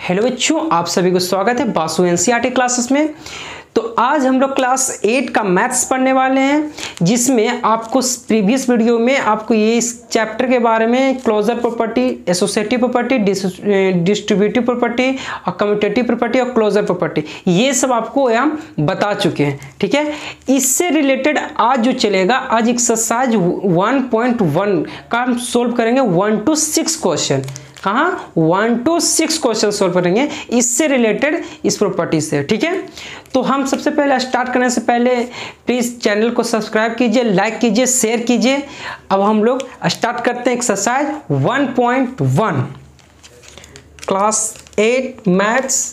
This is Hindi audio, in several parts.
हेलो बच्चों, आप सभी को स्वागत है बासु एनसीईआरटी क्लासेस में। तो आज हम लोग क्लास 8 का मैथ्स पढ़ने वाले हैं, जिसमें आपको प्रीवियस वीडियो में आपको ये इस चैप्टर के बारे में closure property, associative property, distributive property और कम्यूटेटिव प्रॉपर्टी और क्लोजर प्रॉपर्टी ये सब आपको हम बता चुके हैं। ठीक है, इससे रिलेटेड आज जो चलेगा, आज एक्सरसाइज 1.1 का हम सोल्व करेंगे 1 to 6 क्वेश्चन। कहाँ 1 to 6 क्वेश्चन सोल्व करेंगे इससे रिलेटेड, इस प्रॉपर्टी से। ठीक है, तो हम सबसे पहले स्टार्ट करने से पहले प्लीज चैनल को सब्सक्राइब कीजिए, लाइक कीजिए, शेयर कीजिए। अब हम लोग स्टार्ट करते हैं exercise 1.1 class 8 maths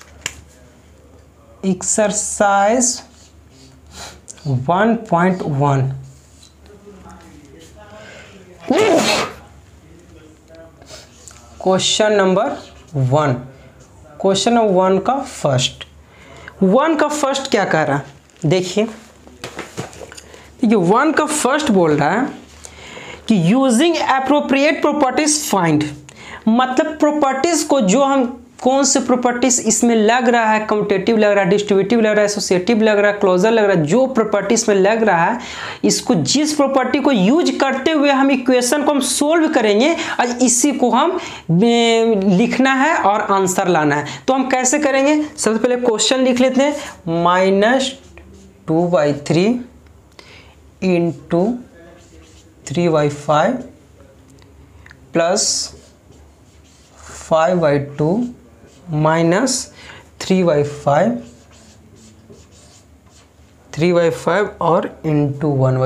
exercise 1.1। Question number 1, question number 1 का फर्स्ट क्या कह रहा है, देखिए 1 का फर्स्ट बोल रहा है कि यूजिंग एप्रोप्रिएट प्रॉपर्टीज फाइंड। मतलब प्रॉपर्टीज को, जो हम कौन से प्रॉपर्टीज इसमें लग रहा है, कम्यूटेटिव लग रहा है, डिस्ट्रीब्यूटिव लग रहा है, एसोसिएटिव लग रहा है, क्लोजर लग रहा है, जो प्रॉपर्टीज में लग रहा है, इसको जिस प्रॉपर्टी को यूज करते हुए हम इक्वेशन को हम सोल्व करेंगे और इसी को हम लिखना है और आंसर लाना है। तो हम कैसे करेंगे, सबसे पहले क्वेश्चन लिख लेते हैं। -2/3 इंटू 3/5 प्लस 5/2 माइनस 3/5 और इंटू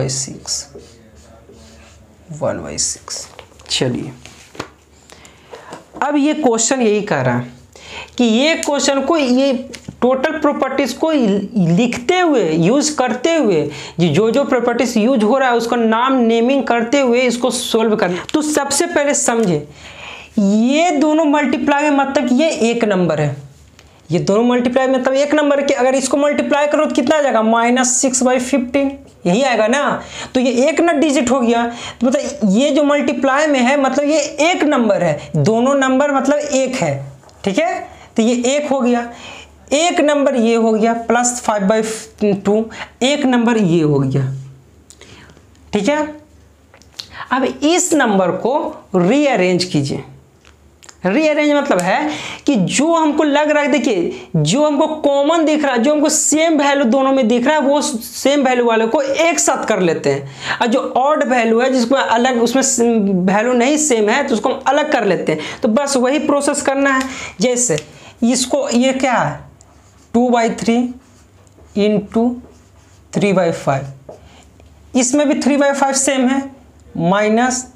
1/6। चलिए, अब ये क्वेश्चन यही कह रहा है कि ये क्वेश्चन को, ये टोटल प्रॉपर्टीज को लिखते हुए, यूज करते हुए, जो प्रॉपर्टीज यूज हो रहा है उसका नाम नेमिंग करते हुए इसको सोल्व करना। तो सबसे पहले समझे, ये दोनों मल्टीप्लाई मतलब ये एक नंबर है, ये दोनों मल्टीप्लाई मतलब एक नंबर के, अगर इसको मल्टीप्लाई करो तो कितना आ जाएगा, -6/15 यही आएगा ना। तो ये एक ना डिजिट हो गया, तो मतलब ये जो मल्टीप्लाई में है मतलब ये एक नंबर है, दोनों नंबर मतलब एक है। ठीक है, तो ये एक हो गया, एक नंबर ये हो गया, प्लस 5/2 एक नंबर ये हो गया। ठीक है, अब इस नंबर को रीअरेंज कीजिए। रीअरेंज मतलब है कि जो हमको लग रहा है, देखिए जो हमको कॉमन दिख रहा है, जो हमको सेम वैल्यू दोनों में दिख रहा है, वो सेम वैल्यू वाले को एक साथ कर लेते हैं, और जो ऑड वैल्यू है, जिसको अलग, उसमें वैल्यू नहीं सेम है, तो उसको हम अलग कर लेते हैं। तो बस वही प्रोसेस करना है। जैसे इसको, ये क्या है 2/3 इंटू 3/5, इसमें भी 3/5 सेम है, माइनस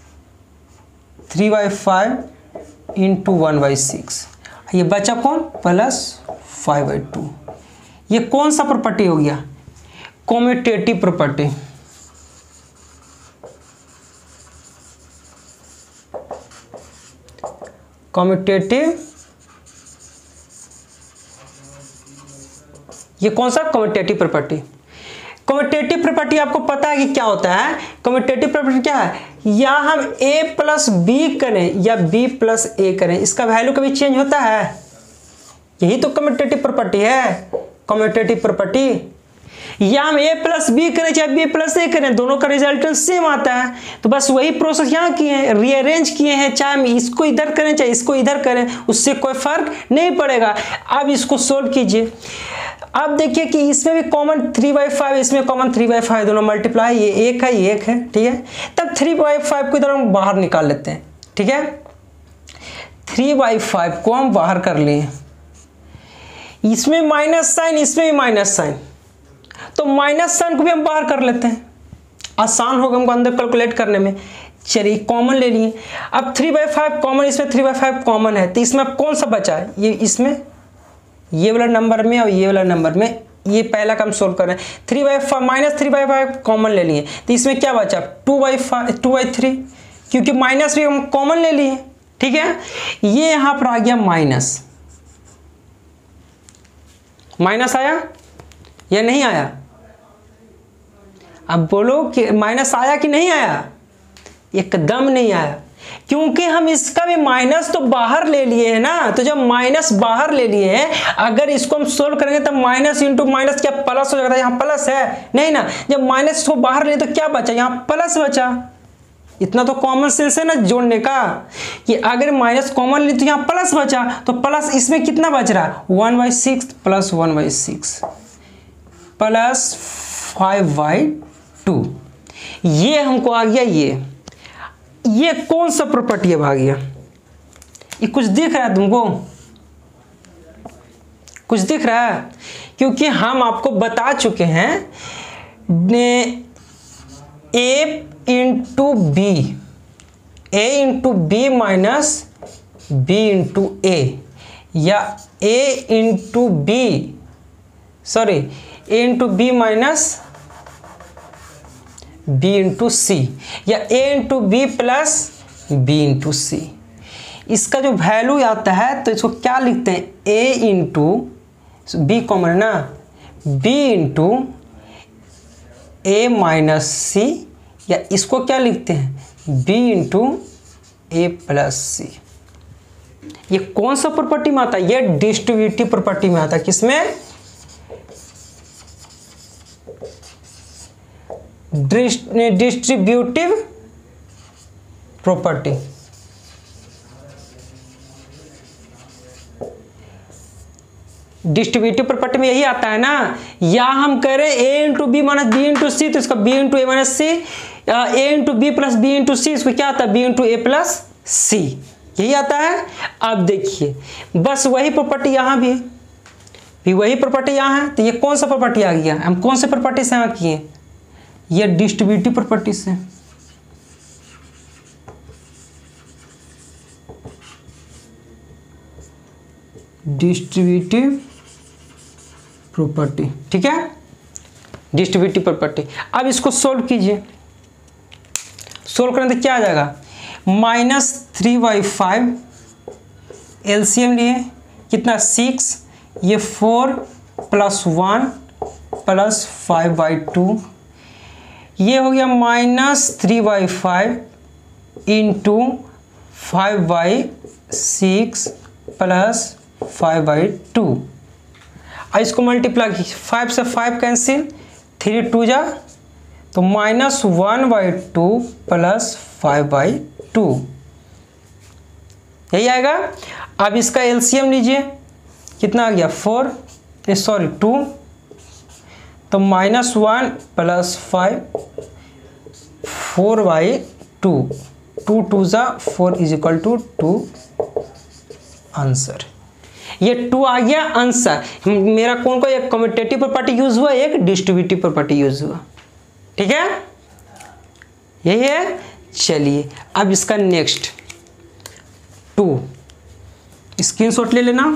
3/5 इंटू 1/6, ये बचा कौन, प्लस 5/2। ये कौन सा प्रॉपर्टी हो गया, कम्यूटेटिव प्रॉपर्टी। कम्यूटेटिव, ये कौन सा कम्यूटेटिव प्रॉपर्टी। कम्यूटेटिव प्रॉपर्टी आपको पता है कि क्या होता है। कम्यूटेटिव प्रॉपर्टी क्या है, या हम a प्लस बी करें या b प्लस a करें, इसका वैल्यू कभी चेंज होता है, यही तो कम्यूटेटिव प्रॉपर्टी है। कम्यूटेटिव प्रॉपर्टी, या हम a प्लस बी करें चाहे b प्लस a करें, दोनों का रिजल्टेंट सेम आता है। तो बस वही प्रोसेस यहाँ किए हैं, रीअरेंज किए हैं, चाहे हम इसको इधर करें चाहे इसको इधर करें, उससे कोई फर्क नहीं पड़ेगा। अब इसको सोल्व कीजिए। अब देखिए कि इसमें भी कॉमन 3/5, इसमें कॉमन 3/5, दोनों मल्टीप्लाई, ये एक है ये एक है। ठीक है, तब 3/5 को इधर हम बाहर निकाल लेते हैं। ठीक है, 3/5 को हम बाहर कर लिए, इसमें माइनस साइन, इसमें भी माइनस साइन, तो माइनस साइन को भी हम बाहर कर लेते हैं, आसान होगा हमको अंदर कैलकुलेट करने में। चलिए कॉमन ले लिए, अब 3/5 कॉमन, इसमें 3/5 कॉमन है, तो इसमें कौन सा बचा है, ये इसमें ये वाला नंबर में और ये वाला नंबर में, ये पहला काम सोल्व कर रहे हैं। 3/5 माइनस 3/5 कॉमन ले लिए, तो इसमें क्या बचा 2/3, क्योंकि माइनस भी हम कॉमन ले लिए। ठीक है, ये यहां पर आ गया माइनस, माइनस आया या नहीं आया, अब बोलो कि माइनस आया कि नहीं आया, एकदम नहीं आया। क्योंकि हम इसका भी माइनस तो बाहर ले लिए है ना, तो जब माइनस बाहर ले लिए हैं, अगर इसको हम सोल्व करेंगे तो माइनस इंटू माइनस क्या प्लस हो जाता है, यहाँ प्लस है नहीं ना, जब माइनस को बाहर ले तो क्या बचा, यहाँ प्लस बचा। इतना तो कॉमन सेंस है ना जोड़ने का, कि अगर माइनस कॉमन ले तो यहाँ प्लस बचा, तो प्लस इसमें कितना बच रहा है 1/6 प्लस 1/6 प्लस 5/2। ये हमको आ गया। ये कौन सा प्रॉपर्टी अब आ गया, ये कुछ दिख रहा है तुमको, कुछ दिख रहा है? क्योंकि हम आपको बता चुके हैं A into B minus B into A, या A into B minus B into C, या A into B plus B into C. इसका जो वैल्यू आता है तो इसको क्या लिखते हैं, ए इंटू बी कॉमन है ना, B into A minus C, या इसको क्या लिखते हैं B into A plus C. ये कौन सा प्रॉपर्टी में आता है, ये डिस्ट्रीब्यूटिव प्रॉपर्टी में आता है। किसमें, डिस्ट्रीब्यूटिव प्रॉपर्टी। डिस्ट्रीब्यूटिव प्रॉपर्टी में यही आता है ना, या हम कह रहे हैं A into B minus B into C, तो इसका B into A minus C, A into B plus B into C, इसको क्या आता है B into A plus C, यही आता है। अब देखिए बस वही प्रॉपर्टी यहाँ भी वही प्रॉपर्टी यहाँ है, तो ये कौन सा प्रॉपर्टी आ गया, हम कौन से प्रॉपर्टी से यहाँ किए, ये डिस्ट्रीब्यूटिव प्रॉपर्टी से। डिस्ट्रीब्यूटिव प्रॉपर्टी, ठीक है, डिस्ट्रीब्यूटिव प्रॉपर्टी। अब इसको सोल्व कीजिए, सोल्व करने तो क्या आ जाएगा, -3/5 एलसीएम लिए कितना 6, ये 4 प्लस 1 प्लस 5/2, ये हो गया -3/5 इंटू 5/6 प्लस 5/2। अब इसको मल्टीप्लाई 5 से 5 कैंसिल, 3 2 जा, तो -1/2 प्लस 5/2 यही आएगा। अब इसका एलसीएम लीजिए, कितना आ गया 2, तो -1 प्लस 5 4/2, 2 2 जा 4 इज इक्वल टू 2 आंसर। ये 2 आ गया आंसर। मेरा कौन को एक कम्यूटेटिव प्रॉपर्टी यूज हुआ, एक डिस्ट्रीब्यूटिव प्रॉपर्टी यूज हुआ, ठीक है, यही है। चलिए अब इसका नेक्स्ट 2 स्क्रीनशॉट ले लेना।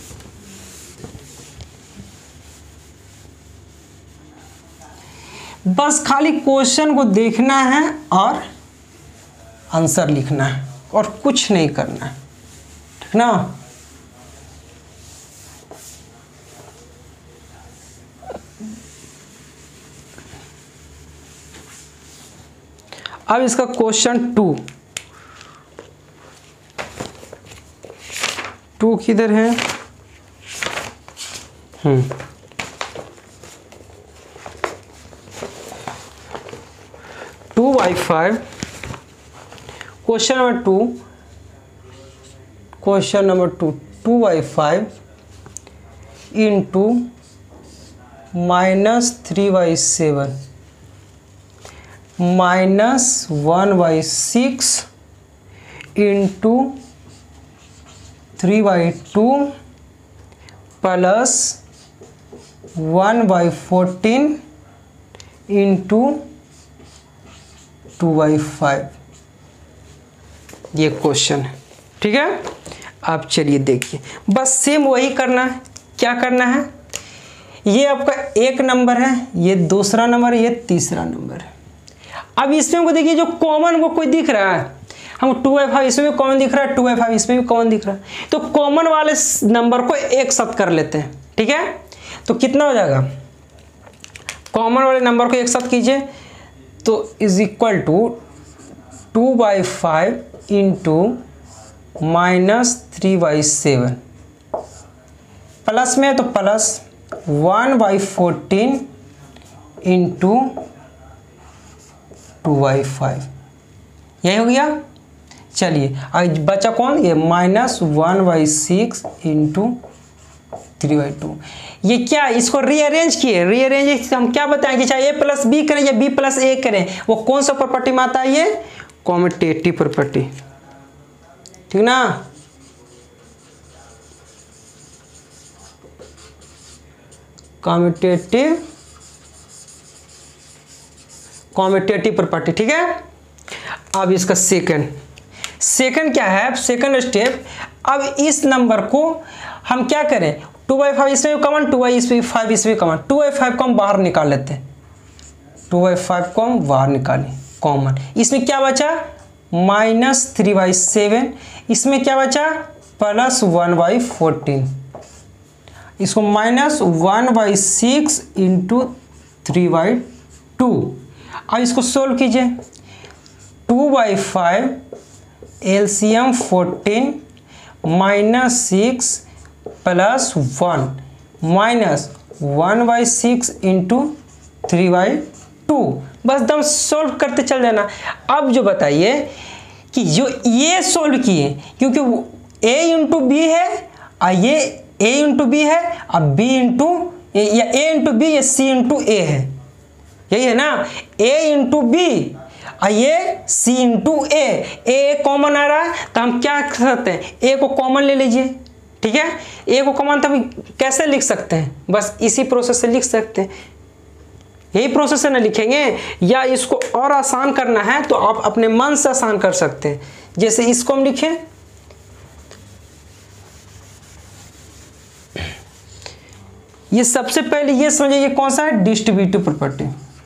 बस खाली क्वेश्चन को देखना है और आंसर लिखना है और कुछ नहीं करना है, ठीक ना। अब इसका क्वेश्चन 2 किधर है, 2/5 question number 2 2/5 into -3/7 -1/6 into 3/2 plus 1/14 into 2/5 ये क्वेश्चन है, ठीक है। आप चलिए देखिए, बस सेम वही करना है। क्या करना है, ये आपका एक नंबर है, ये दूसरा नंबर है, ये तीसरा नंबर है। अब इसमें को देखिए, जो कॉमन वो कोई दिख रहा है, हम 2/5 इसमें भी कॉमन दिख रहा है, 2/5 इसमें भी कॉमन दिख रहा है, तो कॉमन वाले नंबर को एक साथ कर लेते हैं, ठीक है। तो कितना हो जाएगा, कॉमन वाले नंबर को एक साथ कीजिए, तो is equal to 2/5 into -3/7 plus में है तो प्लस 1/14 इंटू 2/5 यही हो गया। चलिए अब बचा कौन, ये -1/6 इंटू 3/2। ये क्या, इसको रीअरेंज किए, रीअरेंज हम क्या बताएंगे, चाहे a प्लस बी करें या b प्लस a करें, वो कौन सा प्रॉपर्टी में आता है, ये कॉम्यूटेटिव प्रॉपर्टी, ठीक ना। कॉम्यूटेटिव प्रॉपर्टी, ठीक है। अब इसका सेकंड क्या है, सेकंड स्टेप, अब इस नंबर को हम क्या करें, 2/5 इसमें कॉमन, 2/5 इसमें कॉमन, 2/5 को हम बाहर निकाल लेते हैं, 2/5 को हम बाहर निकालें कॉमन, इसमें क्या बचा -3/7, इसमें क्या बचा +1/14, इसको -1/6 इंटू 3/2। अब इसको सोल्व कीजिए, 2/5 एलसीएम 14 -6 +1 -1/6 इंटू 3/2, बस दम सोल्व करते चल जाना। अब जो बताइए कि जो ये सोल्व किए, क्योंकि a इंटू बी है और ये a इंटू बी है, अब b इंटू या a इंटू बी या c इंटू a है, यही है ना, a इंटू बी और ये c इंटू a कॉमन आ रहा है, तो हम क्या कर सकते हैं, a को कॉमन ले लीजिए, ठीक है। a को कॉमन तो हम कैसे लिख सकते हैं, बस इसी प्रोसेस से लिख सकते हैं, यही प्रोसेस से ना लिखेंगे, या इसको और आसान करना है तो आप अपने मन से आसान कर सकते हैं। जैसे इसको हम लिखें, ये सबसे पहले ये समझिए ये कौन सा है, डिस्ट्रीब्यूटिव प्रॉपर्टी,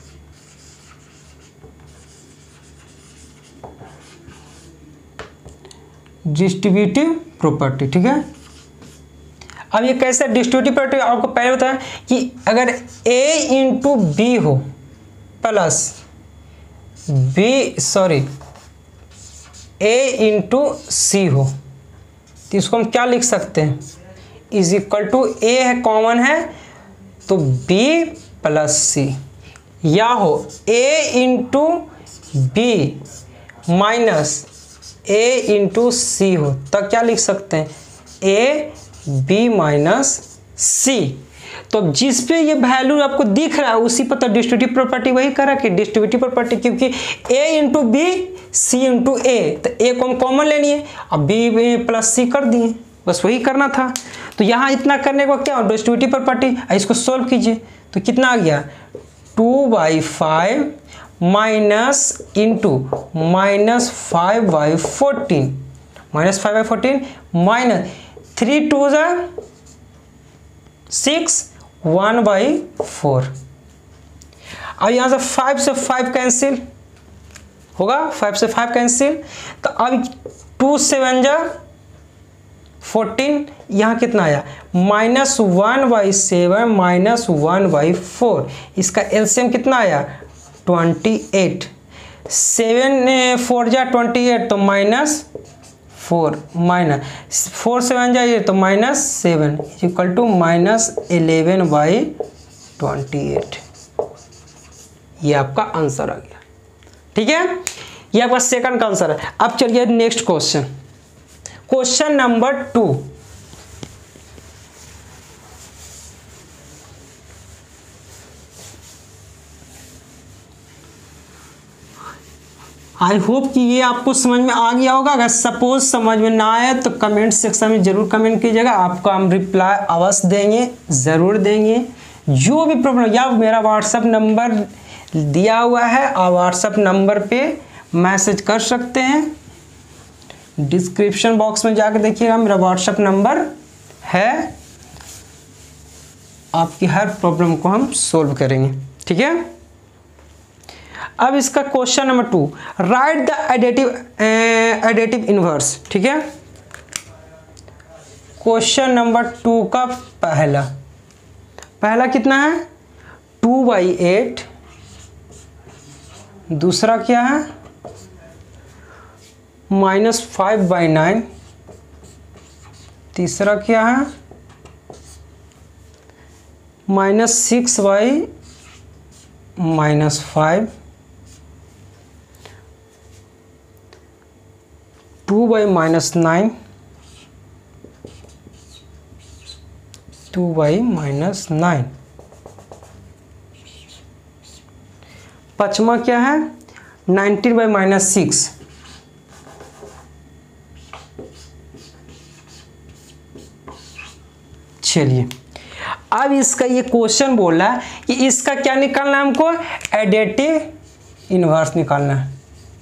डिस्ट्रीब्यूटिव प्रॉपर्टी, ठीक है। अब ये कैसे डिस्ट्रीब्यूटिव प्रॉपर्टी, आपको पहले बताया कि अगर a इंटू बी हो प्लस a इंटू सी हो, तो इसको हम क्या लिख सकते हैं, इज इक्वल टू a है कॉमन है तो b प्लस सी, या हो a into B minus a into C हो, तब क्या लिख सकते हैं, a b माइनस सी। तो जिस पे ये वैल्यू आपको दिख रहा है उसी पर तो डिस्ट्रीब्यूटिव प्रॉपर्टी वही करा कि डिस्ट्रीब्यूटिव प्रॉपर्टी, क्योंकि a into B C into A, तो a को हम कॉमन ले लिए अब b प्लस सी कर दिए, बस वही करना था। तो यहाँ इतना करने को क्या डिस्ट्रीब्यूटिव प्रॉपर्टी, इसको सोल्व कीजिए तो कितना आ गया 2/5 माइनस इंटू -5/14 माइनस 3 2 6 1/4। अब यहाँ से 5 से 5 कैंसिल होगा, 5 से 5 कैंसिल, तो अब 2 7 14, यहाँ कितना आया -1/7 -1/4, इसका एलसीएम कितना आया 28, 7 4 28 तो -4 -4 7 जाइए तो -7 इक्वल टू -11/28, ये आपका आंसर आ गया, ठीक है। ये आपका सेकंड का आंसर है। अब चलिए next question, question number 2। I hope कि ये आपको समझ में आ गया होगा। अगर सपोज समझ में ना आए तो कमेंट सेक्शन में ज़रूर कमेंट कीजिएगा, आपको हम रिप्लाई अवश्य देंगे, ज़रूर देंगे। जो भी प्रॉब्लम, या मेरा व्हाट्सअप नंबर दिया हुआ है, आप व्हाट्सअप नंबर पे मैसेज कर सकते हैं, डिस्क्रिप्शन बॉक्स में जाकर देखिएगा, मेरा व्हाट्सअप नंबर है। आपकी हर प्रॉब्लम को हम सोल्व करेंगे, ठीक है। अब इसका question number 2, write the additive inverse, ठीक है। क्वेश्चन नंबर 2 का पहला कितना है 2/8, दूसरा क्या है -5/9, तीसरा क्या है -6/-5, 2/-9, 2/-9। पांचवा क्या है 19/-6, चलिए अब इसका ये क्वेश्चन बोला कि इसका क्या निकालना है, हमको एडिटिव इनवर्स निकालना है,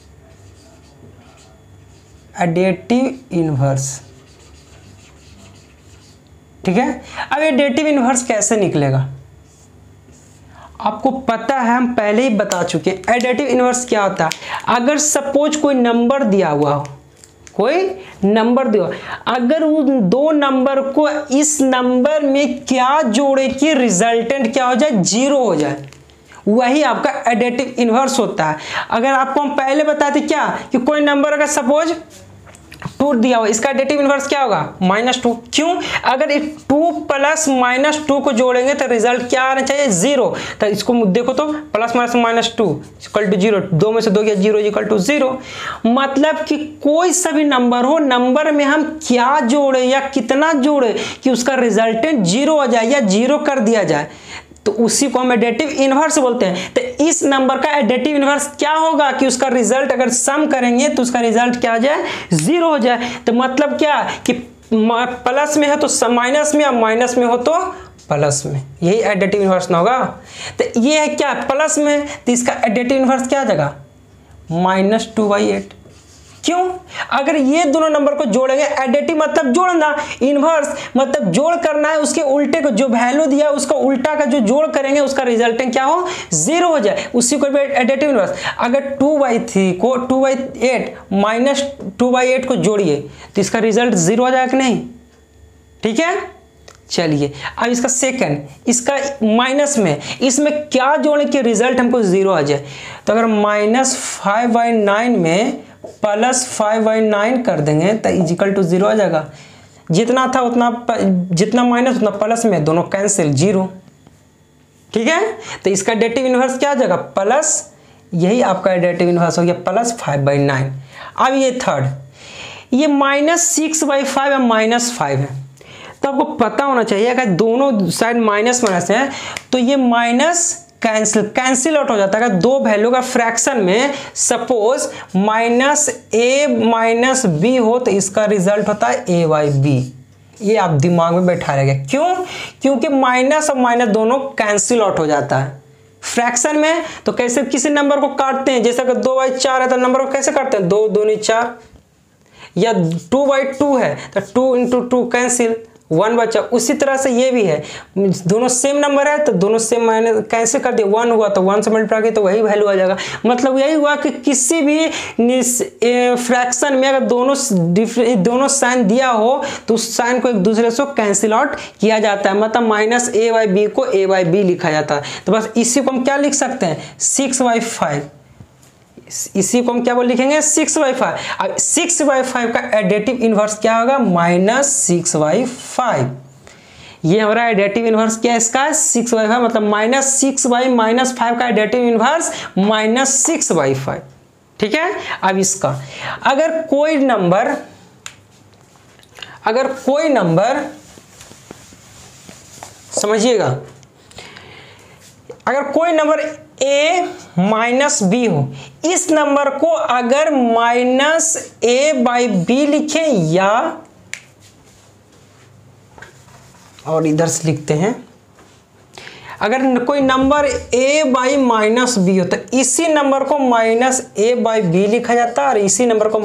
एडिटिव इनवर्स। ठीक है, अब एडिटिव इनवर्स कैसे निकलेगा आपको पता है, हम पहले ही बता चुके हैं। एडिटिव इनवर्स क्या होता है, अगर सपोज कोई नंबर दिया हुआ हो, कोई नंबर दिया, अगर उन दो नंबर को इस नंबर में क्या जोड़े कि रिजल्टेंट क्या हो जाए, 0 हो जाए, वही आपका एडिटिव इनवर्स होता है। अगर आपको हम पहले बताते क्या कि कोई नंबर अगर सपोज 2 दिया हो, इसका एडिटिव इनवर्स क्या होगा -2। क्यों, अगर 2 + -2 को जोड़ेंगे तो रिजल्ट क्या आना चाहिए 0। तो इसको देखो तो +- -2 = 0, 2 में से 2 गया 0 = 0। मतलब कि कोई सा भी नंबर हो, नंबर में हम क्या जोड़े या कितना जोड़े कि उसका रिजल्टेंट 0 हो जाए या 0 कर दिया जाए, तो उसी को हम एडिटिव इनवर्स बोलते हैं। तो इस नंबर का एडिटिव इनवर्स क्या होगा कि उसका रिजल्ट अगर सम करेंगे तो उसका रिजल्ट क्या हो जाए 0 हो जाए। तो मतलब क्या कि प्लस में है तो माइनस में, और माइनस में हो तो प्लस में, यही एडिटिव इनवर्स ना होगा। तो ये है क्या प्लस में, तो इसका एडिटिव इनवर्स क्या आ जाएगा -2/8। क्यों, अगर ये दोनों नंबर को जोड़ेंगे, एडिटिव मतलब जोड़ना, इनवर्स मतलब जोड़ करना है, उसके उल्टे को जो वैल्यू दिया उसका उल्टा का जो जोड़ करेंगे उसका रिजल्टेंट क्या हो 0 हो जाए, उसी को एडिटिव इनवर्स। अगर 2/3 को 2/8 -2/8 को जोड़िए तो इसका रिजल्ट 0 हो जाएगा कि नहीं। ठीक है, चलिए अब इसका सेकंड, इसका माइनस में, इसमें क्या जोड़े कि रिजल्ट हमको 0 आ जाए। तो अगर -5/9 में +5/9 कर देंगे तो = 0 आ जाएगा। जितना था उतना, जितना माइनस उतना प्लस में, दोनों कैंसिल 0। ठीक है, तो इसका एडिटिव इनवर्स क्या आ जाएगा प्लस, यही आपका एडिटिव इनवर्स हो गया +5/9। अब ये थर्ड, ये -6/5 या -5 है, तो आपको पता होना चाहिए अगर दोनों साइड माइनस है तो ये माइनस कैंसिल आउट हो जाता है। अगर दो वैल्यू का फ्रैक्शन में सपोज -a - b हो तो इसका रिजल्ट होता है a/b। ये आप दिमाग में बैठा रहेगा। क्यों, क्योंकि माइनस और माइनस दोनों कैंसिल आउट हो जाता है फ्रैक्शन में। तो कैसे किसी नंबर को काटते हैं, जैसे अगर 2/4 है तो नंबर को कैसे काटते हैं 2 दूनी 4, या 2/2 है तो 2 × 2 कैंसिल, 1 बचा। उसी तरह से ये भी है, दोनों सेम नंबर है तो दोनों सेम माइनस कैसे कर दिए, 1 हुआ तो 1 से मल्टीप्लाई किया तो वही वैल्यू आ जाएगा। मतलब यही हुआ कि किसी भी फ्रैक्शन में अगर दोनों साइन दिया हो तो उस साइन को एक दूसरे से कैंसिल आउट किया जाता है। मतलब -a/b को a/b लिखा जाता है। तो बस इसी को हम क्या लिख सकते हैं 6/5, इसी को हम क्या बोल लिखेंगे 6/5। अब 6/5 का एडिटिव इनवर्स क्या होगा -6/5। ये हमारा एडिटिव इनवर्स क्या है इसका 6/5, मतलब -6/-5 का एडिटिव इनवर्स -6/5। ठीक है, अब इसका अगर कोई नंबर समझिएगा, अगर कोई नंबर a - b हो, इस नंबर को अगर -a/b लिखें या, और इधर से लिखते हैं, अगर कोई नंबर a/-b हो तो इसी नंबर को -a/b लिखा जाता है और इसी नंबर को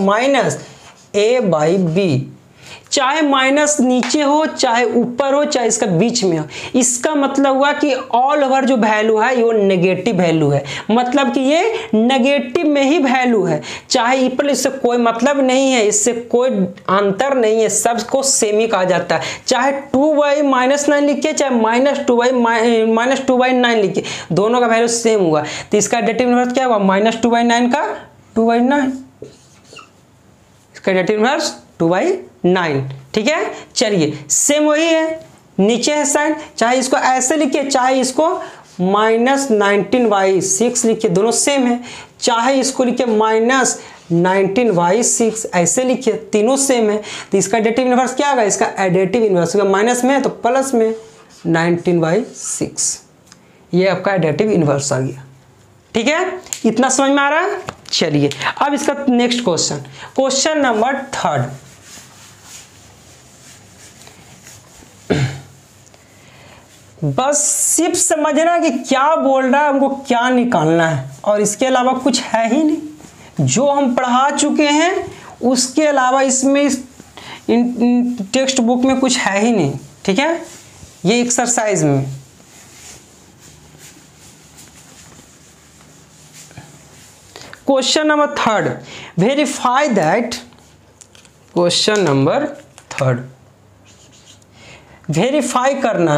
-a/b। चाहे माइनस नीचे हो, चाहे ऊपर हो, चाहे इसका बीच में हो, इसका मतलब हुआ कि ऑल ओवर जो वैल्यू है वो नेगेटिव वैल्यू है। मतलब कि ये नेगेटिव में ही वैल्यू है, चाहे ऊपर, इससे कोई मतलब नहीं है, इससे कोई अंतर नहीं है, सबको सेम ही कहा जाता है। चाहे 2/-9 लिखिए, चाहे -2/9 लिखिए, दोनों का वैल्यू सेम हुआ। तो इसका एडिटिव इनवर्स क्या हुआ -2/9 का 2/9। इसका एडेटिव इनवर्स 2/9। ठीक है, चलिए सेम वही है, नीचे है साइन, चाहे इसको ऐसे लिखिए चाहे इसको -19/6 लिखिए, दोनों सेम है। चाहे इसको लिखिए -19/6 ऐसे लिखिए, तीनों सेम है। तो इसका एडेटिव इनवर्स क्या होगा, इसका एडेटिव इनवर्स माइनस में है तो प्लस में 19/6, ये आपका एडेटिव इनवर्स आ गया। ठीक है, इतना समझ में आ रहा है। चलिए अब इसका नेक्स्ट क्वेश्चन, क्वेश्चन नंबर 3। बस सिर्फ समझना कि क्या बोल रहा है, हमको क्या निकालना है, और इसके अलावा कुछ है ही नहीं। जो हम पढ़ा चुके हैं उसके अलावा इसमें इस टेक्स्ट बुक में कुछ है ही नहीं। ठीक है, ये एक्सरसाइज में question number 3, verify that, question number 3 verify करना।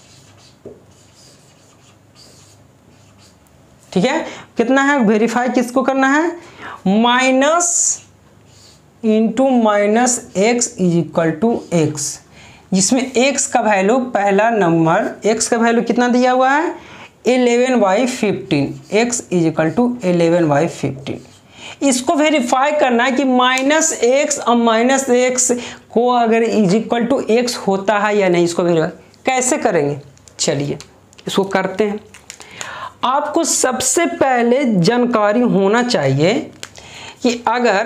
ठीक है, कितना है वेरीफाई, किसको करना है, minus into minus x is equal to x, जिसमें x का वैल्यू, पहला नंबर x का वैल्यू कितना दिया हुआ है 11/15, x इज इक्वल टू 11/15। इसको वेरीफाई करना है कि -x और -x को अगर इज इक्वल टू x होता है या नहीं, इसको वेरीफाई कैसे करेंगे। चलिए इसको करते हैं। आपको सबसे पहले जानकारी होना चाहिए कि अगर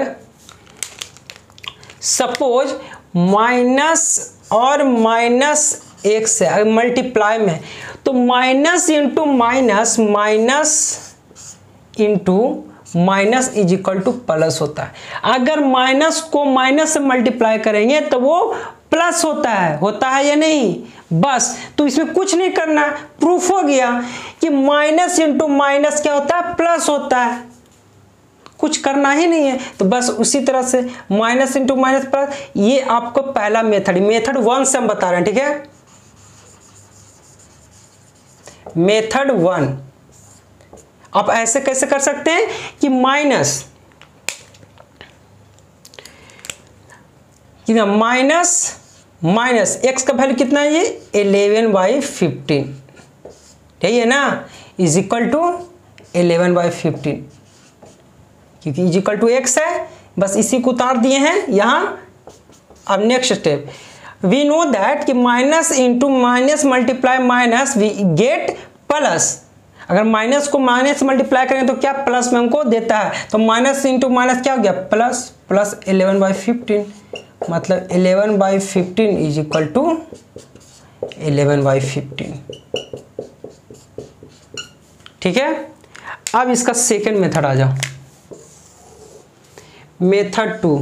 सपोज माइनस और -x है, अगर मल्टीप्लाई में, तो minus into minus, minus into minus is equal to plus होता है। अगर माइनस को माइनस से मल्टीप्लाई करेंगे तो वो प्लस होता है या नहीं, बस। तो इसमें कुछ नहीं करना, प्रूफ हो गया कि माइनस इंटू माइनस क्या होता है, प्लस होता है, कुछ करना ही नहीं है। तो बस उसी तरह से माइनस इंटू माइनस प्लस, ये आपको पहला मेथड, मेथड 1 से हम बता रहे हैं। ठीक है, मेथड 1 आप ऐसे कैसे कर सकते हैं कि माइनस माइनस एक्स का वैल्यू कितना है, ये 11/15, ठीक है ना, इज इक्वल टू 11/15, क्योंकि इज इक्वल टू एक्स है, बस इसी को उतार दिए हैं यहाँ। अब next step, we know that कि minus into minus multiply minus we get plus. अगर माइनस को माइनस मल्टीप्लाई करें तो क्या प्लस में हमको देता है, तो माइनस इंटू माइनस क्या हो गया, प्लस, प्लस 11/15, मतलब 11/15 इज इक्वल टू 11/15। ठीक है, अब इसका सेकेंड मेथड आ जाओ, मेथड 2।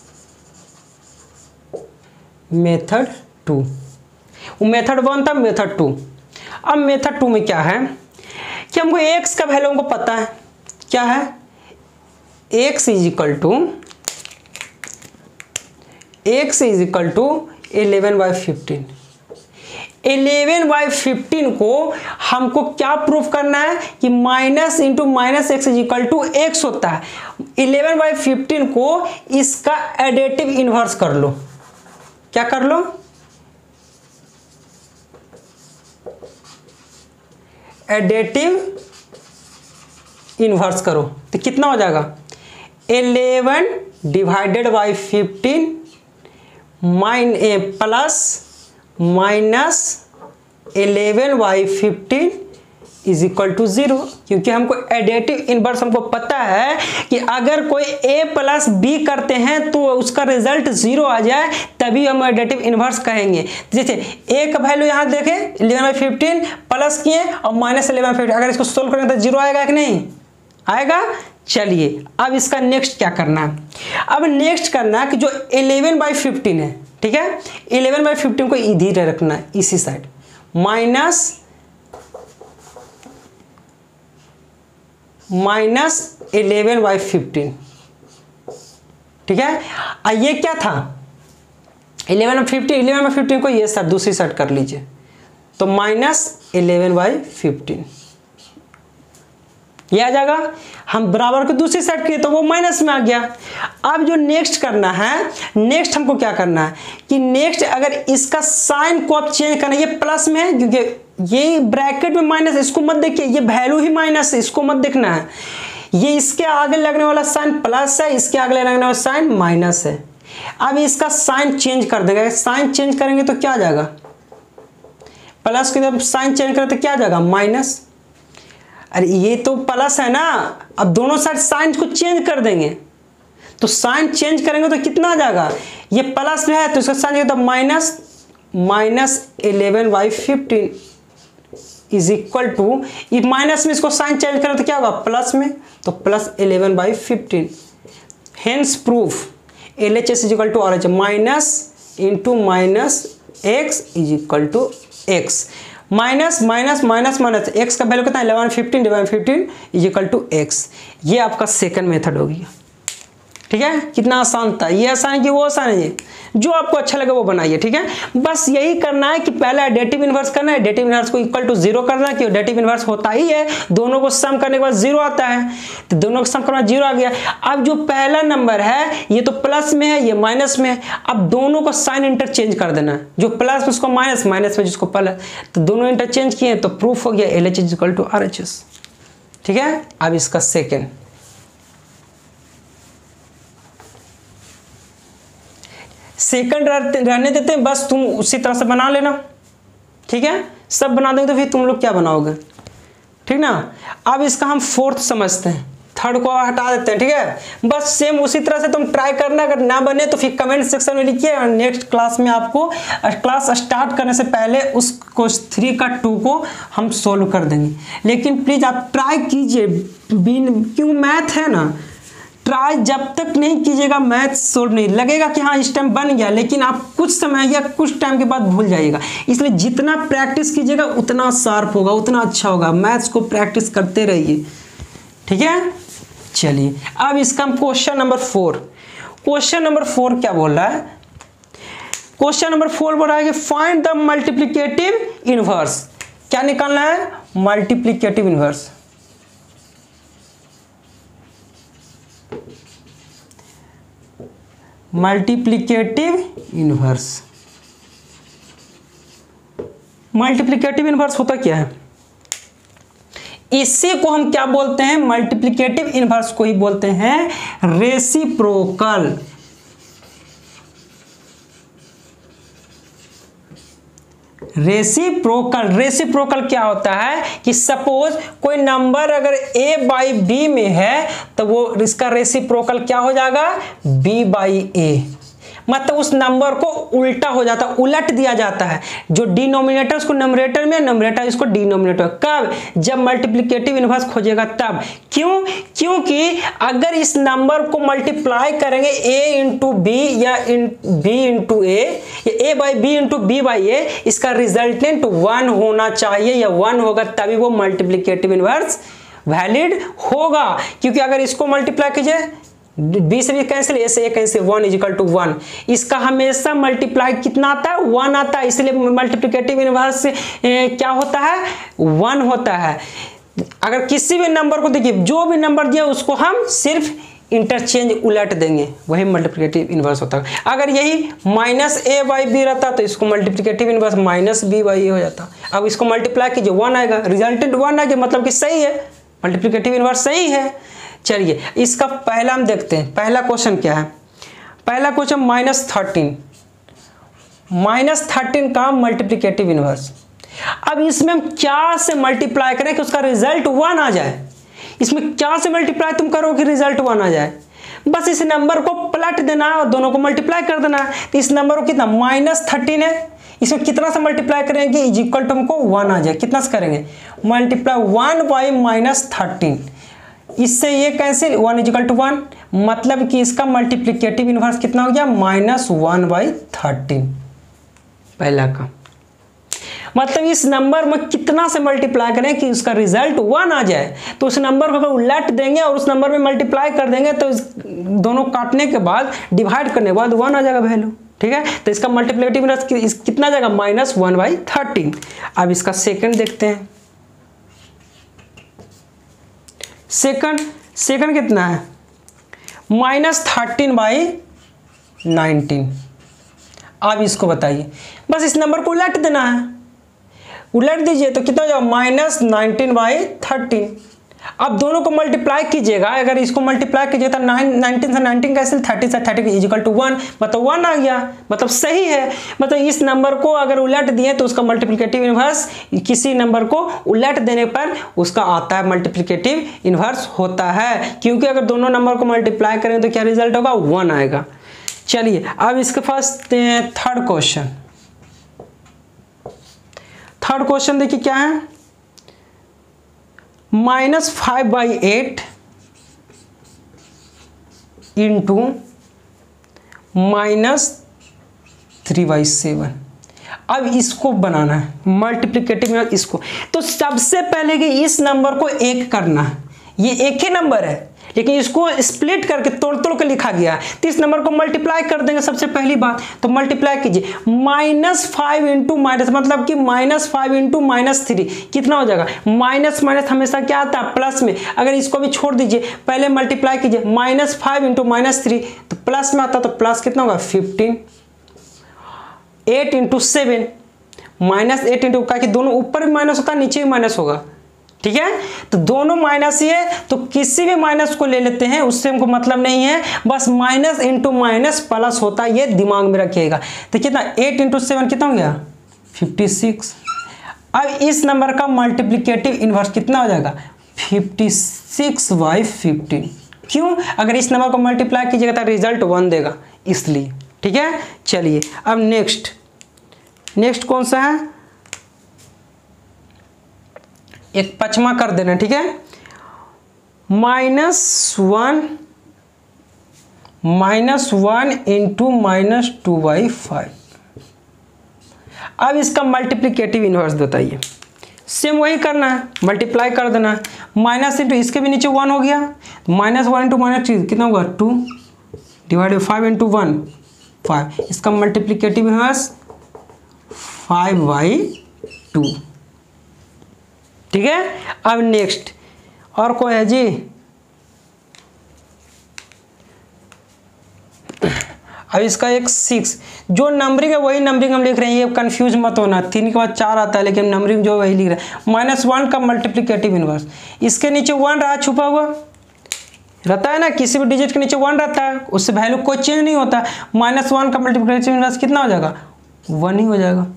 मेथड 2, वो मेथड 1 था, मेथड 2। अब मेथड 2 में क्या है कि हमको x का वैल्यू हमको पता है, क्या है, x इज इक्वल टू 11/15। 11/15 को हमको क्या प्रूफ करना है कि minus into minus x is equal to x होता है। 11/15 को इसका एडेटिव इनवर्स कर लो, क्या कर लो, एडेटिव इनवर्स करो, तो कितना हो जाएगा 11/15 plus minus 11/15 is equal to 0, क्योंकि हमको एडेटिव इनवर्स हमको पता है कि अगर कोई a प्लस बी करते हैं तो उसका रिजल्ट 0 आ जाए तभी हम एडेटिव इनवर्स कहेंगे। जैसे a का वैल्यू यहाँ देखें 11/15 प्लस किए और माइनस 11/15, अगर इसको सोल्व करेंगे तो 0 आएगा कि नहीं आएगा। चलिए अब इसका नेक्स्ट क्या करना है, अब नेक्स्ट करना है कि जो 11/15 है, ठीक है, 11/15 को इधर रखना है, इसी साइड, माइनस 11/15, ठीक है। ये क्या था 11/15 को ये साइड दूसरी साइड कर लीजिए, तो माइनस 11/15, ये आ जाएगा। हम बराबर को दूसरी साइड किए तो वो माइनस में आ गया। अब जो नेक्स्ट करना है, नेक्स्ट हमको क्या करना है कि नेक्स्ट अगर इसका साइन को आप चेंज करना है, ये प्लस में है क्योंकि ये ब्रैकेट में माइनस, इसको मत देखिए, ये वैल्यू ही माइनस है, इसको मत देखना है। ये इसके आगे लगने वाला साइन प्लस है, इसके आगे लगने वाला साइन माइनस है। अब इसका साइन चेंज कर देगा, साइन चेंज करेंगे तो क्या आ जाएगा, प्लस की जब साइन चेंज करें तो क्या आ जाएगा माइनस। अरे ये तो प्लस है ना, अब दोनों साइड साइन को चेंज कर देंगे, तो साइन चेंज करेंगे तो कितना आ जाएगा, ये प्लस में है तो इसका साइन तो माइनस -11/15 इज इक्वल टू, ये माइनस में इसको साइन चेंज करें तो क्या होगा प्लस में, तो +11/15। Hence proof LHS is equal to RHS, minus into minus x is equal to x, minus minus minus minus x का वैल्यू कितना है 11/15 divide 15 is equal to x। ये आपका सेकंड मेथड हो गया। ठीक है, कितना आसान था, ये आसान है कि वो आसान है, ये जो आपको अच्छा लगे वो बनाइए। ठीक है, बस यही करना है कि पहले एडेटिव इनवर्स करना है, एडेटिव इनवर्स को इक्वल टू 0 करना है कि एडेटिव इनवर्स होता ही है, दोनों को सम करने के बाद 0 आता है, तो दोनों को सम करना 0 आ गया। अब जो पहला नंबर है ये तो प्लस में है, ये माइनस में है, अब दोनों को साइन इंटरचेंज कर देना है, जो प्लस में उसको माइनस, माइनस में जिसको प्लस, तो दोनों इंटरचेंज किए तो प्रूफ हो गया LHS is equal to RHS। ठीक है, अब इसका सेकेंड, सेकंड रहने देते हैं, बस तुम उसी तरह से बना लेना। ठीक है, सब बना देंगे तो फिर तुम लोग क्या बनाओगे, ठीक ना। अब इसका हम फोर्थ समझते हैं, थर्ड को हटा देते हैं। ठीक है, बस सेम उसी तरह से तुम ट्राई करना, अगर ना बने तो फिर कमेंट सेक्शन में लिखिए और नेक्स्ट क्लास में आपको क्लास स्टार्ट करने से पहले उस क्वेश्चन 3 का 2 को हम सोल्व कर देंगे। लेकिन प्लीज आप ट्राई कीजिए, क्यों मैथ है ना, ट्राई जब तक नहीं कीजिएगा मैथ सोल्व नहीं लगेगा कि हाँ इस टाइम बन गया, लेकिन आप कुछ समय या कुछ टाइम के बाद भूल जाइएगा। इसलिए जितना प्रैक्टिस कीजिएगा उतना शार्प होगा, उतना अच्छा होगा। मैथ्स को प्रैक्टिस करते रहिए। ठीक है, चलिए अब इसका हम क्वेश्चन नंबर 4, क्वेश्चन नंबर 4 क्या बोल रहा है, क्वेश्चन नंबर 4 बोल रहा है कि फाइंड द मल्टीप्लिकेटिव इनवर्स। क्या निकालना है, multiplicative inverse. Multiplicative inverse, multiplicative inverse होता क्या है, इसी को हम क्या बोलते हैं, मल्टीप्लिकेटिव इनवर्स को ही बोलते हैं रेसिप्रोकल। रेसिप्रोकल, रेसिप्रोकल क्या होता है कि सपोज कोई नंबर अगर a/b में है तो वो इसका रेसिप्रोकल क्या हो जाएगा, b/a, मतलब उस नंबर को उल्टा हो जाता है, उलट दिया जाता है। जो डिनोमिनेटर उसको नंबरेटर में, नंबरेटर इसको डिनोमिनेटर। कब, जब मल्टीप्लिकेटिव इनवर्स खोजेगा तब। क्यों, क्योंकि अगर इस नंबर को मल्टीप्लाई करेंगे a इंटू बी या b इंटू a या a/b इंटू b/a, इसका रिजल्टेंट 1 होना चाहिए या 1 होगा तभी वो मल्टीप्लिकेटिव इनवर्स वैलिड होगा। क्योंकि अगर इसको मल्टीप्लाई कीजिए b से भी कैंसिल, a से a cancel, 1 is equal to 1, इसका हमेशा मल्टीप्लाई कितना आता है, 1 आता है। इसलिए मल्टीप्लिकेटिव इनवर्स क्या होता है, 1 होता है। अगर किसी भी नंबर को देखिए, जो भी नंबर दिया उसको हम सिर्फ इंटरचेंज उलट देंगे, वही मल्टीप्लिकेटिव इनवर्स होता है। अगर यही -a/b रहता तो इसको मल्टीप्लिकेटिव इनवर्स -b/a हो जाता। अब इसको मल्टीप्लाई कीजिए 1 आएगा, रिजल्टेंट 1 आएगा, मतलब कि सही है, मल्टीप्लिकेटिव इनवर्स सही है। चलिए इसका पहला हम देखते हैं, पहला क्वेश्चन क्या है, पहला क्वेश्चन -13 का मल्टीप्लिकेटिव इनवर्स। अब इसमें हम क्या से मल्टीप्लाई करें कि उसका रिजल्ट 1 आ जाए, इसमें क्या से मल्टीप्लाई तुम करो कि रिजल्ट 1 आ जाए, बस इस नंबर को पलट देना है और दोनों को मल्टीप्लाई कर देना है। तो इस नंबर को कितना, -13 है, इसमें कितना से मल्टीप्लाई करेंगे इज इक्वल टू हमको 1 आ जाए। कितना से करेंगे, मल्टीप्लाई 1/-13, इससे ये कैंसिल, 1 इज इक्वल टू 1, मतलब कि इसका मल्टीप्लिकेटिव इनवर्स कितना हो गया, -1/13। पहला का मतलब इस नंबर में कितना से मल्टीप्लाई करें कि उसका रिजल्ट 1 आ जाए। तो उस नंबर को अगर उलट देंगे और उस नंबर में मल्टीप्लाई कर देंगे तो दोनों काटने के बाद, डिवाइड करने के बाद 1 आ जाएगा वैल्यू। ठीक है, तो इसका मल्टीप्लिकेटिव इनवर्स कितना जाएगा, -1/13। अब इसका सेकंड देखते हैं, सेकंड कितना है, -13/19। अब इसको बताइए, बस इस नंबर को उलट देना है, उलट दीजिए तो कितना हो जाएगा, -19/13। अब दोनों को मल्टीप्लाई कीजिएगा, अगर इसको मल्टीप्लाई कीजिएगा तो 19 से 19 कैंसिल, 30 से 30 इक्वल टू 1, मतलब 1 आ गया, मतलब सही है। मतलब इस नंबर को अगर उलट दिए तो उसका मल्टीप्लिकेटिव इनवर्स, किसी नंबर को उलट देने पर उसका आता है मल्टीप्लिकेटिव इनवर्स होता है, क्योंकि अगर दोनों नंबर को मल्टीप्लाई करें तो क्या रिजल्ट होगा, 1 आएगा। चलिए अब इसके पास थर्ड क्वेश्चन देखिए क्या है, -5/8 इंटू -3/7। अब इसको बनाना है मल्टीप्लिकेटिव इसको, तो सबसे पहले कि इस नंबर को एक करना है, ये एक ही नंबर है लेकिन इसको स्प्लिट करके तोड़ के लिखा गया है, तो इस नंबर को मल्टीप्लाई कर देंगे सबसे पहली बात। तो मल्टीप्लाई कीजिए, -5 इंटू माइनस, मतलब कि -5 इंटू -3 कितना हो जाएगा, माइनस हमेशा क्या आता है, प्लस में। अगर इसको भी छोड़ दीजिए, पहले मल्टीप्लाई कीजिए, -5 इंटू -3 तो प्लस में आता, तो प्लस कितना होगा 15। 8 इंटू 7 -8 इंटू, क्या कि दोनों ऊपर भी माइनस होता है नीचे भी माइनस होगा, ठीक है, तो दोनों माइनस ही है, तो किसी भी माइनस को ले लेते हैं, उससे हमको मतलब नहीं है, बस माइनस इंटू माइनस प्लस होता है, ये दिमाग में रखिएगा। तो कितना 8 इंटू 7 कितना हो गया 56। अब इस नंबर का मल्टीप्लिकेटिव इनवर्स कितना हो जाएगा 56/15। क्यों, अगर इस नंबर को मल्टीप्लाई कीजिएगा तो रिजल्ट 1 देगा, इसलिए। ठीक है, चलिए अब नेक्स्ट कौन सा है, एक पचमा कर देना, ठीक है, -1 इंटू -2/5। अब इसका मल्टीप्लिकेटिव इनवर्स बताइए, सेम वही करना है, मल्टीप्लाई कर देना है, माइनस इंटू इसके भी नीचे 1 हो गया, -1 इंटू -3 कितना होगा 2 डिवाइडेड 5 इंटू 1 5, इसका मल्टीप्लिकेटिव इनवर्स 5/2। ठीक है, अब नेक्स्ट और कोई है जी, अब इसका एक 6, जो नंबरिंग है वही नंबरिंग हम लिख रहे हैं, ये कंफ्यूज मत होना, 3 के बाद 4 आता है लेकिन नंबरिंग जो वही लिख रहे हैं। -1 का मल्टीप्लिकेटिव इनवर्स, इसके नीचे 1 रहा, छुपा हुआ रहता है ना, किसी भी डिजिट के नीचे 1 रहता है, उससे वैल्यू कोई चेंज नहीं होता। -1 का मल्टीप्लिकेटिव इनवर्स कितना हो जाएगा 1 ही हो जाएगा,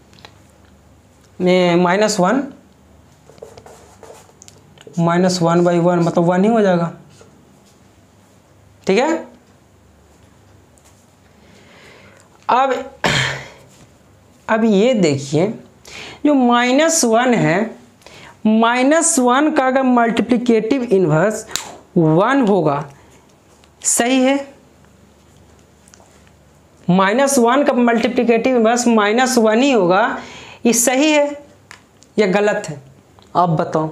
-1/1 मतलब 1 ही हो जाएगा। ठीक है, अब ये देखिए, जो -1 है, -1 का अगर मल्टीप्लिकेटिव इनवर्स 1 होगा, सही है, -1 का मल्टीप्लिकेटिव इनवर्स -1 ही होगा, ये सही है या गलत है, आप बताओ।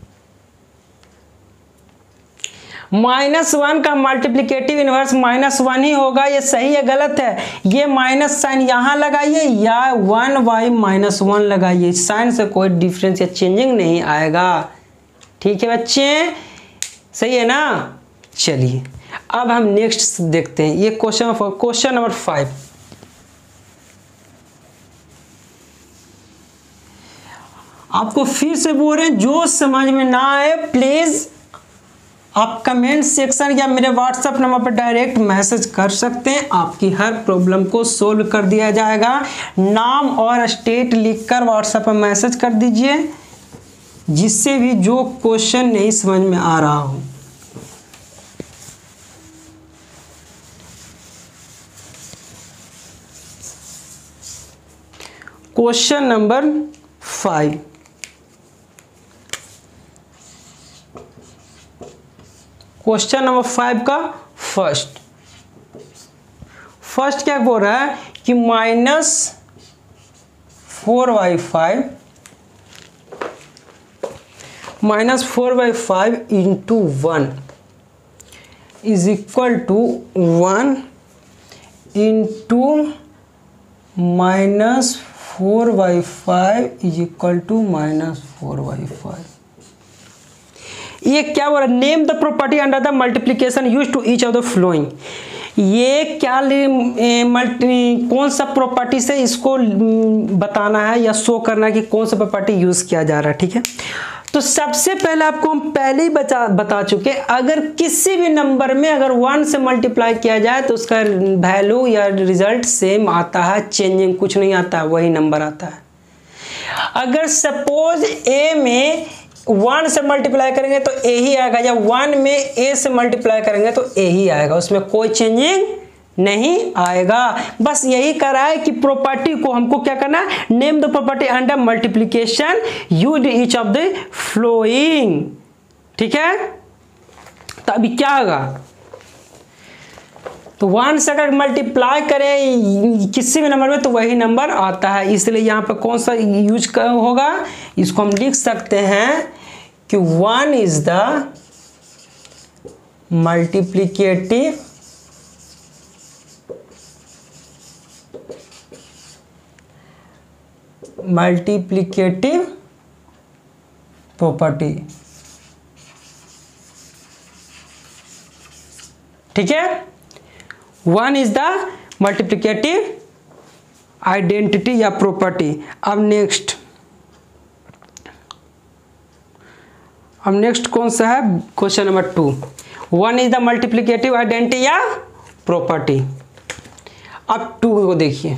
-1 का मल्टीप्लिकेटिव इनवर्स -1 ही होगा, ये सही है गलत है, ये माइनस साइन यहाँ लगाइए या 1/-1 लगाइए, साइन से कोई डिफरेंस या चेंजिंग नहीं आएगा। ठीक है बच्चे, सही है ना। चलिए अब हम नेक्स्ट देखते हैं, ये क्वेश्चन नंबर 5। आपको फिर से बोल रहे हैं, जो समझ में ना आए प्लीज आप कमेंट सेक्शन या मेरे व्हाट्सएप नंबर पर डायरेक्ट मैसेज कर सकते हैं, आपकी हर प्रॉब्लम को सोल्व कर दिया जाएगा। नाम और स्टेट लिखकर व्हाट्सएप पर मैसेज कर दीजिए, जिससे भी जो क्वेश्चन नहीं समझ में आ रहा हो। क्वेश्चन नंबर 5, क्वेश्चन नंबर 5 का फर्स्ट क्या बोल रहा है कि -4/5 into 1 is equal to 1 into -4/5 is equal to -4/5। ये क्या बोल रहा है, name the property under the multiplication use to each of the following. ये क्या कौन सा प्रॉपर्टी से इसको बताना है या शो करना है कि कौन सा प्रॉपर्टी यूज किया जा रहा है। ठीक है, तो सबसे पहले आपको हम पहले ही बता चुके, अगर किसी भी नंबर में अगर 1 से मल्टीप्लाई किया जाए तो उसका वैल्यू या रिजल्ट सेम आता है, चेंजिंग कुछ नहीं आता है, वही नंबर आता है। अगर सपोज ए में 1 से मल्टीप्लाई करेंगे तो ए ही आएगा, या 1 में ए से मल्टीप्लाई करेंगे तो ए ही आएगा, उसमें कोई चेंजिंग नहीं आएगा। बस यही कर रहा है कि प्रॉपर्टी को हमको क्या करना है, name the property under multiplication used each of the following. ठीक है, तो अभी क्या होगा, तो 1 से अगर मल्टीप्लाई करें किसी भी नंबर में तो वही नंबर आता है, इसलिए यहाँ पर कौन सा यूज होगा, इसको हम लिख सकते हैं कि 1 इज द मल्टीप्लिकेटिव प्रॉपर्टी। ठीक है, 1 इज द मल्टीप्लिकेटिव आइडेंटिटी या प्रॉपर्टी। अब नेक्स्ट कौन सा है, question number 2, 1 is the multiplicative identity या प्रॉपर्टी। अब 2 को देखिए,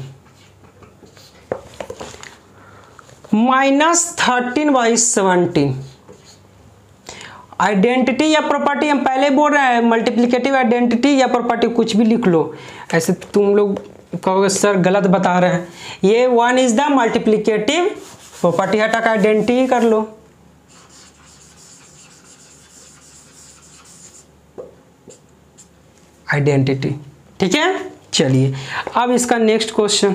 -13/17 आइडेंटिटी या प्रॉपर्टी। हम पहले बोल रहे हैं मल्टीप्लिकेटिव आइडेंटिटी या प्रॉपर्टी, कुछ भी लिख लो, ऐसे तुम लोग कहोगे सर गलत बता रहे हैं। ये 1 इज द मल्टीप्लिकेटिव प्रॉपर्टी, हटा कर आइडेंटिटी कर लो। आइडेंटिटी, ठीक है। चलिए अब इसका next question,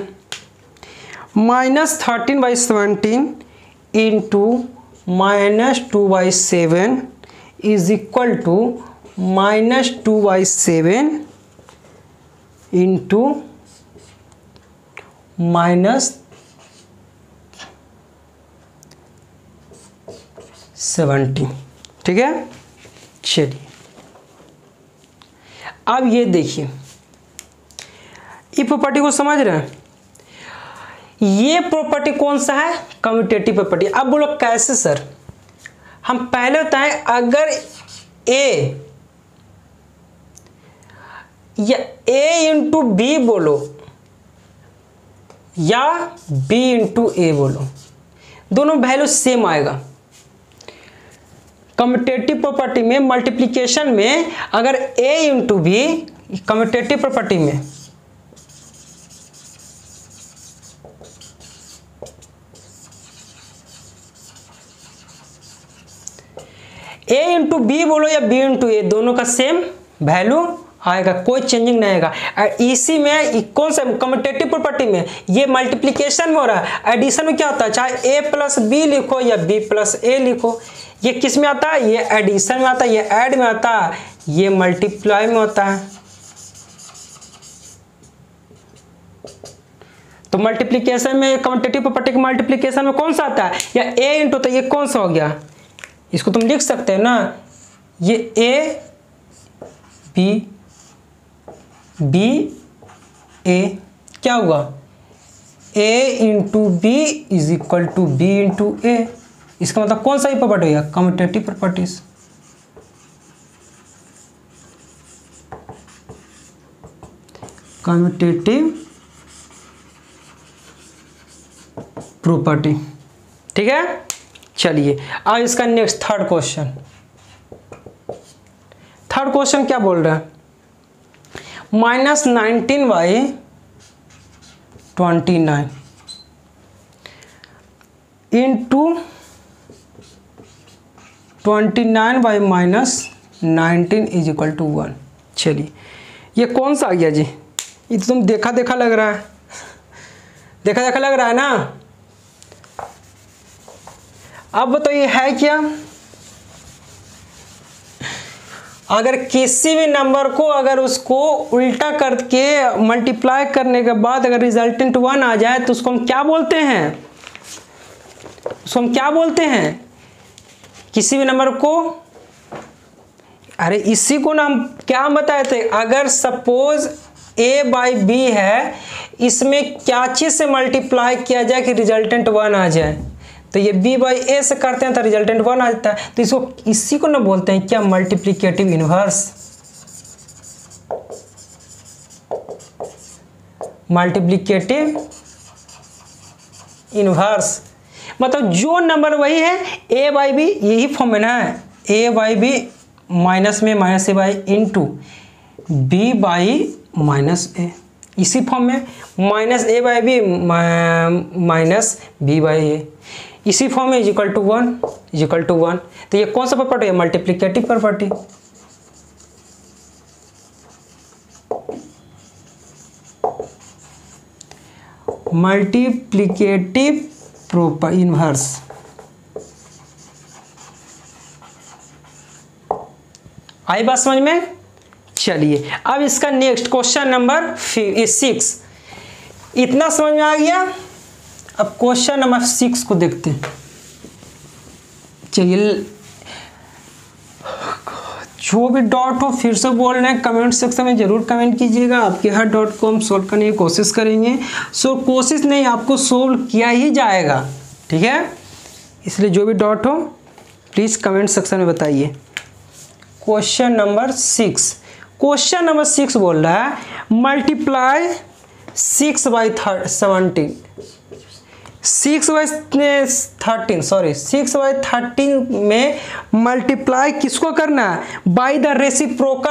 -13/17 into -2/7 is equal to -2/7 into -17। ठीक है, चलिए अब ये देखिए, ये प्रॉपर्टी को समझ रहे हैं, ये प्रॉपर्टी कौन सा है, कम्यूटेटिव प्रॉपर्टी। अब बोलो कैसे सर, हम पहले बताएं, अगर ए या ए इंटू बी बोलो या बी इंटू ए बोलो, दोनों वैल्यू सेम आएगा। कम्यूटेटिव प्रॉपर्टी में मल्टीप्लिकेशन में अगर A into B, commutative property में ए इंटू बी बोलो या बी इंटू ए, दोनों का सेम वैल्यू आएगा, कोई चेंजिंग नहीं आएगा। इसी में कौन सा कम्यूटेटिव प्रॉपर्टी में ये मल्टीप्लिकेशन में हो रहा है, एडिशन में क्या होता है, चाहे ए प्लस बी लिखो या बी प्लस ए लिखो, ये किस में आता है, ये एडिशन में आता है, ये ऐड में आता है, ये मल्टीप्लाई में होता है। तो मल्टीप्लिकेशन में कम्यूटेटिव प्रॉपर्टी के मल्टीप्लिकेशन में कौन सा आता है, या ए इंटू, तो ये कौन सा हो गया, इसको तुम लिख सकते हो ना, ये ए बी ए क्या हुआ, A into B is equal to B into A. इसका मतलब कौन सा ही प्रॉपर्टी हो गया, कम्यूटेटिव प्रॉपर्टीज। कम्यूटेटिव प्रॉपर्टी, ठीक है। चलिए अब इसका नेक्स्ट थर्ड क्वेश्चन क्या बोल रहा है, -19/29 इंटू 29/-19 इज इक्वल टू 1। चलिए ये कौन सा आ गया जी, ये तो तुम देखा लग रहा है, देखा लग रहा है ना। अब बताइए है क्या, अगर किसी भी नंबर को अगर उसको उल्टा करके मल्टीप्लाई करने के बाद अगर रिजल्टेंट 1 आ जाए तो उसको हम क्या बोलते हैं, किसी भी नंबर को अरे इसी को ना हम क्या बताए थे, अगर सपोज a बाई बी है, इसमें क्या चीज़ से मल्टीप्लाई किया जाए कि रिजल्टेंट 1 आ जाए, तो ये b बाई ए से करते हैं तो रिजल्टेंट 1 आ जाता है। तो इसको इसी को ना बोलते हैं क्या, मल्टीप्लिकेटिव इनवर्स। मल्टीप्लिकेटिव इनवर्स मतलब जो नंबर वही है, a बाई बी, यही फॉर्म में ना है, a बाई बी माइनस में minus A by into B by minus A, इसी फॉर्म में minus A by B minus B by A, इसी फॉर्म में इजिकल टू 1। तो ये कौन सा प्रॉपर्टी है, multiplicative property. Multiplicative proper inverse. आई बात समझ में। चलिए अब इसका नेक्स्ट क्वेश्चन नंबर 6, इतना समझ में आ गया। अब क्वेश्चन नंबर 6 को देखते हैं। चलिए जो भी डाउट हो फिर से बोल रहे हैं, कमेंट सेक्शन में जरूर कमेंट कीजिएगा। आपके हर डाउट को हम सोल्व करने की कोशिश करेंगे। कोशिश नहीं, आपको सोल्व किया ही जाएगा, ठीक है। इसलिए जो भी डाउट हो प्लीज़ कमेंट सेक्शन में बताइए। क्वेश्चन नंबर 6 बोल रहा है मल्टीप्लाई 6 बाई 13 में मल्टीप्लाई किसको करना है, बाई द रेसिप्रोकल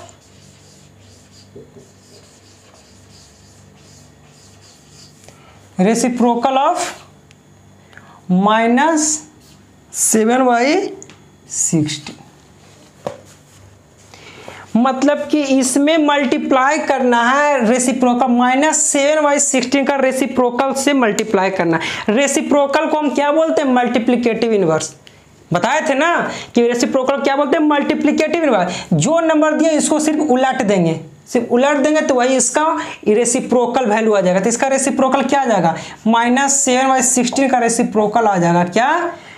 ऑफ -7/16। मतलब कि इसमें मल्टीप्लाई करना है रेसिप्रोकल, -7/16 का रेसिप्रोकल से मल्टीप्लाई करना है। रेसिप्रोकल को हम क्या बोलते हैं, मल्टीप्लिकेटिव इनवर्स। बताए थे ना कि रेसिप्रोकल क्या बोलते हैं, मल्टीप्लिकेटिव इनवर्स। जो नंबर दिया इसको सिर्फ उलट देंगे, तो वही इसका रेसिप्रोकल वैल्यू आ जाएगा। तो इसका रेसिप्रोकल क्या आ जाएगा, -7/16 का रेसिप्रोकल आ जाएगा क्या,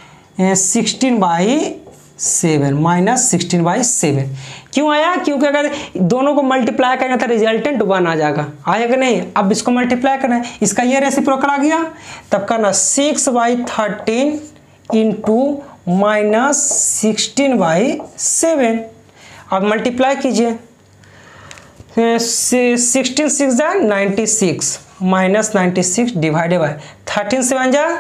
16/7 क्यों आया, क्योंकि अगर दोनों को मल्टीप्लाई करेंगे तो रिजल्टेंट 1 आ जाएगा, आएगा नहीं। अब इसको मल्टीप्लाई करना है, इसका ये रेसिप्रोकल आ गया, तब करना 6/13 इंटू -16/7। अब मल्टीप्लाई कीजिए, 16 6 जा 96 -96 डिवाइडेड बाय 13 7 जा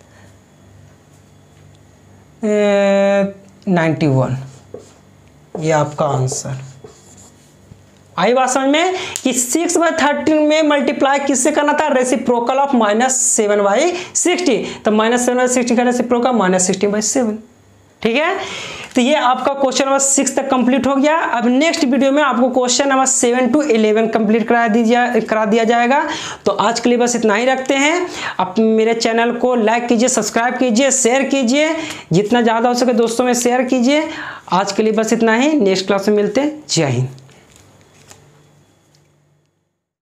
91। ये आपका आंसर। आई बात समझ में कि 6/13 में मल्टीप्लाई किससे करना था, रेसिप्रोकल ऑफ -7/60। तो -7/60 का रेसिप्रोकल -16/7, ठीक है। तो ये आपका क्वेश्चन नंबर 6 तक कंप्लीट हो गया। अब नेक्स्ट वीडियो में आपको क्वेश्चन नंबर 7 to 11 कंप्लीट करा दिया जाएगा। तो आज के लिए बस इतना ही रखते हैं। आप मेरे चैनल को लाइक कीजिए, सब्सक्राइब कीजिए, शेयर कीजिए, जितना ज़्यादा हो सके दोस्तों में शेयर कीजिए। आज के लिए बस इतना ही, नेक्स्ट क्लास में मिलते हैं। जय हिंद।